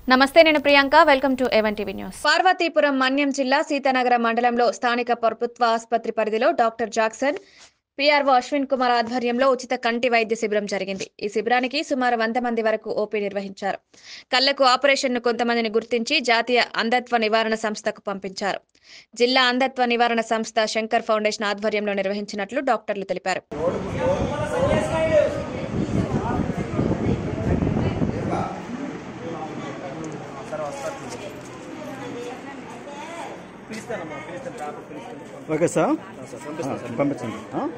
నమస్తే, నేను Priyanka. Welcome to A one TV news. Parvathipuram Manyam జిల్లా సీతానగర మండలంలో స్థానిక ప్రభుత్వ ఆసుపత్రి పరిధిలో doctor Jackson PRO Ashwin Kumar ఆధ్వర్యంలో ఉచిత కంటి వైద్య శిబిరం జరిగింది. ఈ శిబిరానికి సుమారు 100 మంది వరకు ఓపీ నిర్వహించారు. కళ్లకు ఆపరేషన్ను కొంతమందిని గుర్తించి జాతీయ అంధత్వ నివారణ సంస్థకు పంపించారు. జిల్లా అంధత్వ నివారణ సంస్థ శంకర్ ఫౌండేషన్ ఆధ్వర్యంలో నిర్వహించినట్లు డాక్టర్లు తెలిపారు. ఓకే సార్, పంపించండి.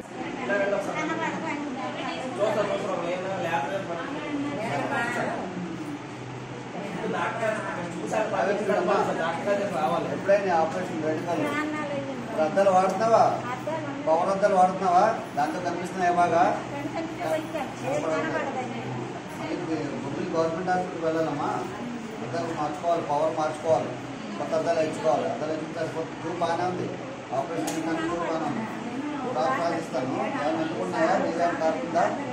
ఎప్పుడైనా ఆపరేషన్ రద్దాలు వాడుతున్నావా? పవర్ రద్దాలు వాడుతున్నావా? దాంతో కనిపిస్తున్నాయి బాగా. గుడ్లు గవర్నమెంట్ హాస్పిటల్కి వెళ్ళాలమ్మా. అద్దాలు మార్చుకోవాలి, పవర్ మార్చుకోవాలి, కొత్త అద్దాలు వేయించుకోవాలి. అద్దాలు వేయించుకుంటే చూడు బాగానే ఉంది. ఆపరేషన్ చూడు బాగానే ఉంది. సాధిస్తాను. ఏమైనా ఎందుకున్నాయా? నిజాం కాకుండా